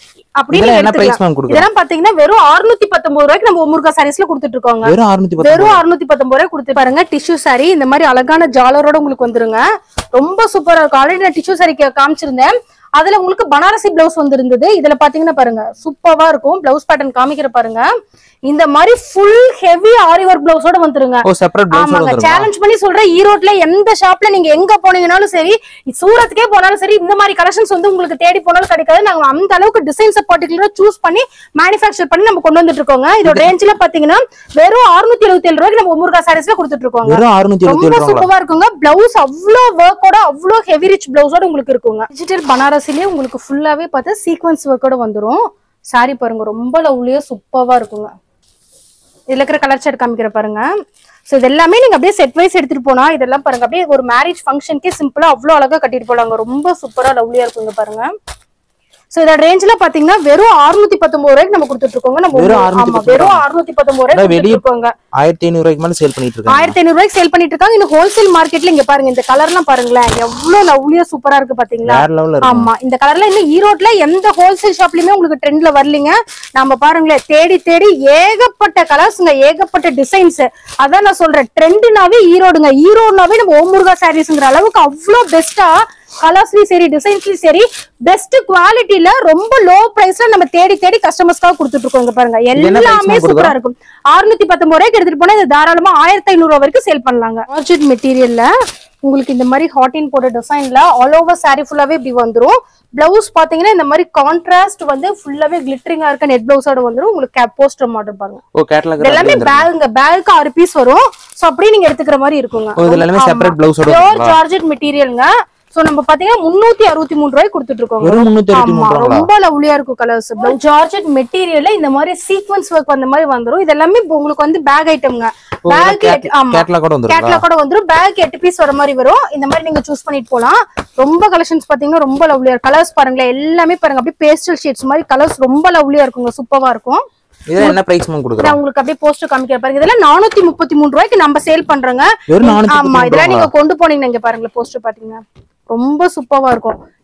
இதெல்லாம் பாத்தீங்கன்னா வெறும் அறுநூத்தி பத்தொன்பது ரூபாய்க்கு நம்ம ஓமுருகா சாரீஸ்ல கொடுத்துட்டு இருக்கோங்க. வெறும் அறுநூத்தி பத்தொன்பது ரூபாய் கொடுத்து பாருங்க. டிஷ்யூ சாரி இந்த மாதிரி அழகான ஜாலரோட உங்களுக்கு வந்துருங்க. ரொம்ப சூப்பரா இருக்கும். ஆல்ரெடி நான் டிஷ்யூ சாரி காமிச்சிருந்தேன். அதுல உங்களுக்கு பனாரசி பிளவுஸ் வந்துருந்தது. இதுல பாத்தீங்கன்னா பாருங்க சூப்பரா இருக்கும். பிளவுஸ் பேட்டர்ன் காமிக்கிற பாருங்க. இந்த மாதிரி ஃபுல் ஹெவி ஆரி வொர்க் பிளவுஸோட வந்துருங்க. ஆமாங்க, சேலஞ்ச் பண்ணி சொல்றேன். ஈரோட்ல எந்த ஷாப்ல நீங்க எங்க போனீங்கனாலும் சரி, சூரத்துக்கே போனாலும் சரி, இந்த மாதிரி கலெக்ஷன்ஸ் வந்து உங்களுக்கு தேடி போனாலும் கிடைக்காது. நாங்க அந்த அளவுக்கு டிசைன்ஸ் பர்டிகுலரா சூஸ் பண்ணி மேனுஃபேக்சர் பண்ணி நம்ம கொண்டு வந்துட்டு இருக்கோங்க. இதோட ரேஞ்ச்ல பாத்தீங்கன்னா வெறும் அறுநூத்தி எழுபத்தி ஏழு ரூபாய்க்கு நம்ம ஓமுருகா சாரீஸ்ல கொடுத்துட்டு இருக்கோங்க. ரொம்ப சூப்பரா இருக்குங்க. பிளவுஸ் அவ்வளவு ஒர்க்கோட அவ்வளவு ஹெவி ரிச் பிளவுஸோட உங்களுக்கு இருக்குங்க. டிஜிட்டல் பனாரசிலேயே உங்களுக்கு ஃபுல்லாவே பார்த்தா சீக்வன்ஸ் ஒர்க்கோட வந்துரும். சாரி பாருங்க, ரொம்ப லவ்லியா சூப்பரா இருக்குங்க. இதுல இருக்கிற கலர் சார்ட் காமிக்கிற பாருங்க. சோ இது எல்லாமே நீங்க அப்படியே செட் வைஸ் எடுத்துட்டு போனா இதெல்லாம் பாருங்க அப்படியே ஒரு மேரேஜ் ஃபங்க்ஷனுக்கே சிம்பிளா அவ்வளவு அழகா கட்டிட்டு போலாங்க. ரொம்ப சூப்பரா லவ்லியா இருக்குங்க பாருங்க. சோ இதோட ரேஞ்ச்ல பாத்தீங்கன்னா வெறும் அறுநூத்தி பத்தொன்பது ரூபாய்க்கு நம்ம கொடுத்துட்டு இருக்கோங்க. நம்ம வெறும் அறுநூத்தி பத்தொன்பது ரூபாய்க்கு கொடுத்துட்டு இருக்கோங்க. ஆயிரத்தி ஐநூறு ரூபாய்க்கு மேல சேல் பண்ணிட்டு இருக்காங்க. ஆயிரத்தி ஐநூறு ரூபாய்க்கு சேல் பண்ணிட்டு இருக்காங்க. இந்த ஹோல்சேல் மார்க்கெட்ல இங்க பாருங்க, இந்த கலர்லாம் பாருங்களேன் எவ்வளவு லவ்லியா சூப்பரா இருக்கு பாத்தீங்களா? ஆமா, இந்த கலர்ல இன்னும் ஈரோட்ல எந்த ஹோல்சேல் ஷாப்லயுமே உங்களுக்கு ட்ரெண்ட்ல வரலீங்க. நம்ம பாருங்களேன், தேடி தேடி ஏகப்பட்ட கலர்ஸ்ங்க, ஏகப்பட்ட டிசைன்ஸ். அதான் நான் சொல்றேன், ட்ரெண்ட்னாவே ஈரோடுங்க. ஈரோடுனாவே நம்ம ஓமுருகா சாரீஸ்ங்கிற அளவுக்கு அவ்வளவு பெஸ்டா கலர்ஸ்லயும் சரி டிசைன்ஸ்லயும் சரி பெஸ்ட் குவாலிட்டில ரொம்ப லோ பிரைஸ்ல நம்ம தேடி தேடி கஸ்டமர்ஸ்க்காக கொடுத்துட்டு இருக்கோம். பாருங்க எல்லாமே சூப்பரா இருக்கும். அறுநூத்தி பத்தொன்பது ரூபாய்க்கு எடுத்துட்டு போனா இது தாராளமா ஆயிரத்தி ஐநூறு ரூபாய் வரைக்கும் சேல் பண்ணலாங்க. ஜார்ஜெட் மெட்டீரியல்ல உங்களுக்கு இந்த மாதிரி ஹாட்டின் போட்ட டிசைன்ல ஆல் ஓவர் சாரி ஃபுல்லாவே இப்படி வந்துரும். பிளவுஸ் பாத்தீங்கன்னா இந்த மாதிரி கான்ட்ராஸ்ட் வந்து ஃபுல்லாவே கிளிட்டரிங்கா இருக்க நெட் பிளவுஸோட வந்துரும். உங்களுக்கு போஸ்டர் மாடல் பாருங்க. ஓ கேட்டலாக் எல்லாமே பேக்குங்க. பேக்குக்கு ஆறு பீஸ் வரும். சோ அப்படியே நீங்க எடுத்துக்கிற மாதிரி இருக்குங்க. இதுல எல்லாமே செப்பரேட் பிளவுஸோட பியூர் ஜார்ஜெட் மெட்டீரியல்ங்க. சோ நம்ம பாத்தீங்கன்னா முன்னூத்தி அறுபத்தி மூணு ரூபாய்க்கு கொடுத்துட்டு இருக்கோம். ரொம்ப லவ்லியா இருக்கும் கலர்ஸ். ஜார்ஜெட் மெட்டீரியல்ல இந்த மாதிரி சீக்வன்ஸ் ஒர்க் அந்த மாதிரி வந்துரும். இது எல்லாமே உங்களுக்கு வந்து பேக் ஐட்டம்ங்க. பேக் கேட்லாக் வந்துரும். பேக் எட்டு பீஸ் வர மாதிரி வரும். இந்த மாதிரி நீங்க சூஸ் பண்ணிட்டு போலாம். ரொம்ப கலெக்ஷன்ஸ் பாத்தீங்கன்னா ரொம்ப லவ்லியா இருக்கும். கலர்ஸ் பாருங்களேன் எல்லாமே பாருங்க அப்படியே பேஸ்டல் ஷேட்ஸ் மாதிரி கலர்ஸ் ரொம்ப லவ்லியா இருக்குங்க. சூப்பரா இருக்கும். இது என்ன பிரைஸ் மேம் கொடுக்குறோம்? உங்களுக்கு அப்படியே போஸ்டர் காமிக்கிற பாருங்க. இதெல்லாம் நானூத்தி முப்பத்தி மூணு ரூபாய்க்கு நம்ம சேல் பண்றோங்க. ஆமா, இதெல்லாம் நீங்க கொண்டு போனீங்க. இங்க பாருங்க போஸ்டர் பாத்தீங்கன்னா ரொம்ப சூப்பரா இருக்கும்.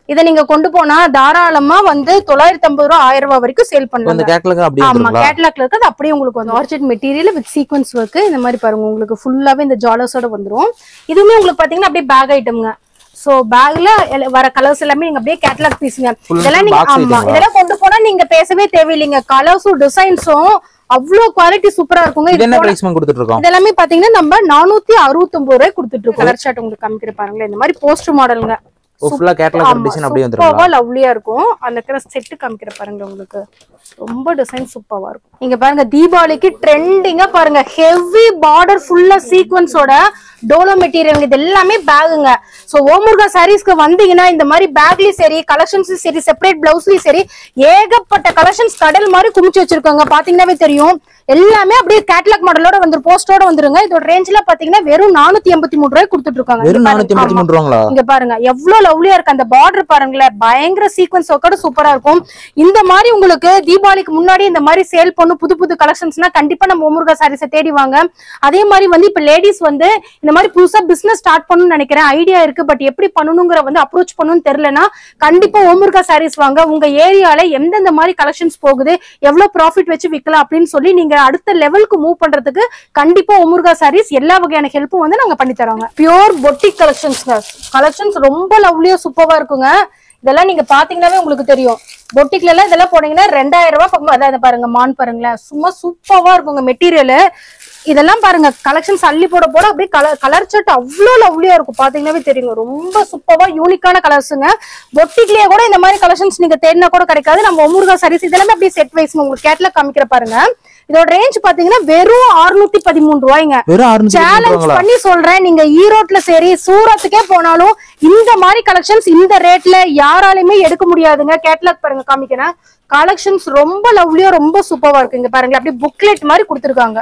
இதை நீங்க கொண்டு போனா தாராளமா வந்து தொள்ளாயிரத்தி ஐம்பது ரூபா ஆயிரம் ரூபாய் வரைக்கும் சேல் பண்ணலாம். ஆமா கேட்லாக்ல இருக்கு. அது அப்படியே உங்களுக்கு வந்து orchid material with sequins work இந்த மாதிரி பாருங்க. உங்களுக்கு ஃபுல்லாவே இந்த ஜாலர்ஸோட வந்துரும். இதுவுமே உங்களுக்கு பாத்தீங்கன்னா அப்படியே பேக் ஐட்டம்ங்க. சோ பேக்ல வர கலர்ஸ் எல்லாமே நீங்க அப்படியே கேட்லாக் பீஸ்ங்க. இதெல்லாம் நீங்க ஆமா இதெல்லாம் கொண்டு போனா நீங்க பேசவே தேவையில்லைங்க. கலர்ஸும் டிசைன்ஸும் அவ்வளவு குவாலிட்டி சூப்பரா இருக்குங்க. இதெல்லாமே பாத்தீங்கன்னா நம்ம நானூத்தி அறுபத்தி ஒன்பது ரூபாய் கொடுத்துட்டு இருக்கோம். கலர் சார்ட் உங்களுக்கு காமிக்கிற பாருங்களேன். இந்த மாதிரி போஸ்டர் மாடலுங்க. ஃபுல்லா கேட்லாக் டிசைன் அப்படியே வந்துரும். சூப்பரா லவ்லியா இருக்கும். அந்த கலர் செட் காமிக்கிற பாருங்க. உங்களுக்கு ரொம்ப டிசைன் சூப்பரா இருக்கும். நீங்க பாருங்க தீபாவளிக்கு ட்ரெண்டிங்கா பாருங்க ஹெவி பார்டர் ஃபுல்லா சீக்வன்ஸோட டோலோ மெட்டீரியல். இது எல்லாமே பேகுங்க. சோ ஓமுருகா சாரீஸ்க்கு வந்தீங்கன்னா இந்த மாதிரி பேக்லயும் சரி கலெக்ஷன்ஸ்லயும் சரி செப்பரேட் பிளவுஸ்லயும் சரி ஏகப்பட்ட கலெக்ஷன்ஸ் கடல் மாதிரி குமிச்சு வச்சிருக்காங்க. பாத்தீங்கன்னாவே தெரியும். எல்லாமே அப்படியே கேட்லாக் மாடலோட வந்து போஸ்டோட வந்துருங்க. இதோட ரேஞ்ச்ல பாத்தீங்கன்னா வெறும் நானூத்தி எண்பத்தி மூணு ரூபாய் கொடுத்துட்டு இருக்காங்க. இங்க பாருங்க எவ்வளவு லவ்லியா இருக்கு. அந்த பார்டர் பாருங்களேன் பயங்கர சீக்வன்ஸ் ஒர்க்கோட சூப்பரா இருக்கும். இந்த மாதிரி உங்களுக்கு தீபாவளிக்கு முன்னாடி இந்த மாதிரி சேல் பண்ணும் புது புது கலெக்ஷன்ஸ்னா கண்டிப்பா நம்ம ஓமுருகா சாரீஸை தேடி வாங்க. அதே மாதிரி வந்து இப்ப லேடிஸ் வந்து இந்த மாதிரி புதுசா பிசினஸ் ஸ்டார்ட் பண்ணணும்னு நினைக்கிறேன். ஐடியா இருக்கு. பட் எப்படி பண்ணணுங்கிற வந்து அப்ரோச் பண்ணணும்னு தெரியலன்னா கண்டிப்பா ஓமுருகா சாரீஸ் வாங்க. உங்க ஏரியால எந்தெந்த மாதிரி கலெக்ஷன்ஸ் போகுது எவ்வளவு ப்ராஃபிட் வச்சு விற்கலாம் அப்படின்னு சொல்லி நீங்க அடுத்த லெவலுக்கு மூவ் பண்றதுக்கு கண்டிப்பா ஓமுருகா சாரீஸ் எல்லா வகையான ஹெல்ப்பும் வந்து நாங்க பண்ணி தரோங்க. பியூர் பொட்டிக் கலெக்ஷன்ஸ் கலெக்ஷன்ஸ் ரொம்ப லவ்லியா சூப்பரா இருக்குங்க. இதெல்லாம் நீங்க பாத்தீங்கன்னாவே உங்களுக்கு தெரியும். பொட்டிக்ல எல்லாம் இதெல்லாம் போனீங்கன்னா ரெண்டாயிரம் ரூபாய் அதாவது பாருங்க மான் பாருங்களேன் சும்மா சூப்பரா இருக்குங்க மெட்டீரியல். இதெல்லாம் பாருங்க கலெக்ஷன்ஸ் அள்ளி போட போட அப்படியே கலர் கலர் சட் அவ்வளவு லவ்லியா இருக்கும். பாத்தீங்கன்னாவே தெரியுங்க ரொம்ப சூப்பரா யூனிக்கான கலர்ஸுங்க. பொட்டிக்லயே கூட இந்த மாதிரி கலெக்ஷன்ஸ் நீங்க தேடினா கூட கிடைக்காது. நம்ம ஓமுருகா சாரீஸ் இதெல்லாமே அப்படியே செட் வைஸ் உங்களுக்கு கேட்லாக் காமிக்கிற பாருங்க. இதோட ரேஞ்ச் பாத்தீங்கன்னா வெறும் அறுநூத்தி பதிமூணு ரூபாய்ங்க. சேலஞ்ச் பண்ணி சொல்றேன். நீங்க ஈரோட்ல சரி சூரத்துக்கே போனாலும் இந்த மாதிரி கலெக்ஷன்ஸ் இந்த ரேட்ல யாராலையுமே எடுக்க முடியாதுங்க. கேட்லாக் பாருங்க காமிக்கிறேன். கலெக்ஷன்ஸ் ரொம்ப லவ்லியா ரொம்ப சூப்பரா இருக்கு. இங்க பாருங்க அப்படியே புக்லெட் மாதிரி கொடுத்துருக்காங்க.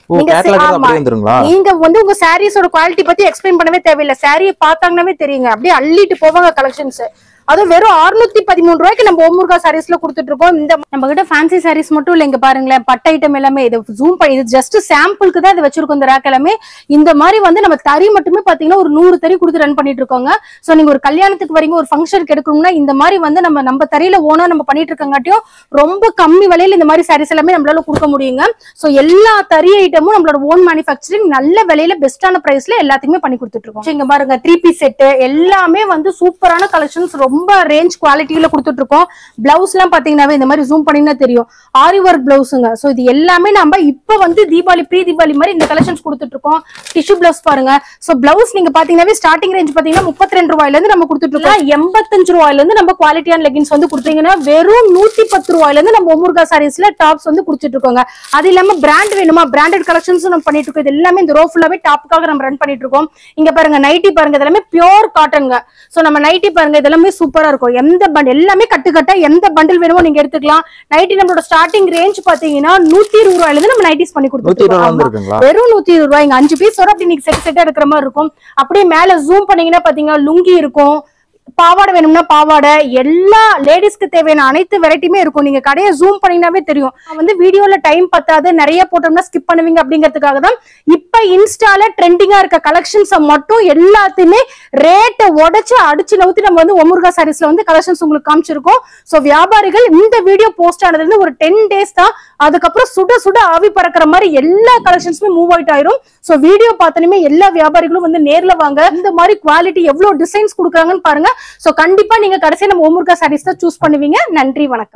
நீங்க வந்து உங்க சாரீஸோட குவாலிட்டி பத்தி எக்ஸ்பிளைன் பண்ணவே தேவையில்லை. சாரியை பார்த்தாங்கன்னாவே தெரியுங்க. அப்படியே அள்ளிட்டு போவாங்க கலெக்ஷன்ஸ். அது வெறும் அறுநூத்தி பதிமூணு ரூபாய்க்கு நம்ம ஓமுருகா சாரீஸ்ல கொடுத்துட்டு இருக்கோம். இந்த நம்ம கிட்ட ஃபேன்சி சாரீஸ் மட்டும் இல்ல. இங்க பாருங்களேன் பட்டு ஐட்டம் எல்லாமே இது ஜூம் பண்ணி இது ஜஸ்ட் சாம்பிளுக்கு தான் இது வச்சிருக்கோம். இந்த ரேக் எல்லாமே இந்த மாதிரி வந்து நம்ம தறி மட்டுமே பாத்தீங்கன்னா ஒரு நூறு தறி கொடுத்து ரன் பண்ணிட்டு இருக்கோங்க. சோ நீங்க ஒரு கல்யாணத்துக்கு வரீங்க ஒரு ஃபங்க்ஷனுக்கு எடுக்கணும்னா இந்த மாதிரி வந்து நம்ம நம்ம தறியில ஓனா நம்ம பண்ணிட்டு இருக்கங்காட்டியும் ரொம்ப கம்மி விலையில இந்த மாதிரி சாரீஸ் எல்லாமே நம்மளால கொடுக்க முடியுங்க. சோ எல்லா தறி ஐட்டமும் நம்மளோட ஓன் மேனுஃபேக்சரிங் நல்ல விலையில பெஸ்டான பிரைஸ்ல எல்லாத்துக்குமே பண்ணி கொடுத்துட்டு இருக்கோம். இங்க பாருங்க த்ரீ பீஸ் செட் எல்லாமே வந்து சூப்பரான கலெக்ஷன்ஸ் ரொம்ப ரேஞ்ச் குவாலிட்டியில கொடுத்துட்டு இருக்கோம். பிளவுஸ் எல்லாம் பாத்தீங்கன்னா இந்த மாதிரி ஜூம் பண்ணீங்கன்னா தெரியும் ஆரி ஒர்க் பிளவுஸுங்க. சோ இது எல்லாமே நம்ம இப்ப வந்து தீபாவளி ப்ரீ தீபாவளி மாதிரி இந்த கலெக்ஷன்ஸ் கொடுத்துட்டு இருக்கோம். டிஷ்யூ பிளவுஸ் பாருங்க. சோ பிளவுஸ் நீங்க பாத்தீங்கன்னா ஸ்டார்டிங் ரேஞ்ச் பாத்தீங்கன்னா முப்பத்தி ரெண்டு ரூபாயில இருந்து நம்ம கொடுத்துட்டு இருக்கோம். எண்பத்தஞ்சு ரூபாயில இருந்து நம்ம குவாலிட்டியான லெகின்ஸ் வந்து கொடுத்தீங்கன்னா வெறும் நூத்தி பத்து ரூபாயில இருந்து நம்ம ஓமுருகா சாரீஸ்ல டாப்ஸ் வந்து கொடுத்துட்டு இருக்கோங்க. அது இல்லாம பிராண்ட் வேணுமா பிராண்டட் கலெக்ஷன்ஸ் நம்ம பண்ணிட்டு இருக்கோம். இது எல்லாமே இந்த ரோ ஃபுல்லாவே டாப்புக்காக நம்ம ரன் பண்ணிட்டு இருக்கோம். இங்க பாருங்க நைட்டி பாருங்க இதெல்லாமே பியூர் காட்டன்ங்க. சோ நம்ம நைட்டி பாருங்க இதெல்லாமே சூப்பரா இருக்கும். எந்த பண்டில் எல்லாமே கட்டுக்கட்டா எந்த பண்டில் வேணுமோ நீங்க எடுத்துக்கலாம். நைட்டி நம்மளோட ஸ்டார்டிங் ரேஞ்ச் பாத்தீங்கன்னா நூத்தி இருபது ரூபாயில இருந்து நம்ம நைட்டிஸ் பண்ணி கொடுத்துருக்கோம். வெறும் நூத்தி இருபது ரூபாய் அஞ்சு பீஸ் வர அப்படி நீங்க செட் செட்டா எடுக்கிற மாதிரி இருக்கும். அப்படியே மேல ஜூம் பண்ணீங்கன்னா பாத்தீங்கன்னா லுங்கி இருக்கும். பாவாடை வேணும்னா பாவாடை எல்லா லேடிஸ்க்கு தேவையான அனைத்து வெரைட்டியுமே இருக்கும். நீங்க கடையை ஜூம் பண்ணீங்கன்னாவே தெரியும். வந்து வீடியோல டைம் பத்தாது நிறைய போட்டோம்னா ஸ்கிப் பண்ணுவீங்க அப்படிங்கிறதுக்காக தான் இப்ப இன்ஸ்டால ட்ரெண்டிங்கா இருக்க கலெக்ஷன்ஸ் மட்டும் எல்லாத்தையுமே ரேட்டை உடைச்சு அடிச்சு நவுத்தி நம்ம வந்து ஓமுருகா சாரீஸ்ல வந்து கலெக்ஷன்ஸ் உங்களுக்கு காமிச்சிருக்கோம். சோ வியாபாரிகள் இந்த வீடியோ போஸ்ட் ஆனதுல இருந்து ஒரு டென் டேஸ் தான். அதுக்கப்புறம் சுட சுட ஆவி பறக்கிற மாதிரி எல்லா கலெக்ஷன்ஸுமே மூவ் அவுட் ஆயிரும். சோ வீடியோ பார்த்தனுமே எல்லா வியாபாரிகளும் வந்து நேர்ல வாங்க. இந்த மாதிரி குவாலிட்டி எவ்வளவு டிசைன்ஸ் கொடுக்குறாங்கன்னு பாருங்க. சோ கண்டிப்பா நீங்க கடைசியா நம்ம ஓமுருகா சாரீஸ் தான் சூஸ் பண்ணுவீங்க. நன்றி வணக்கம்.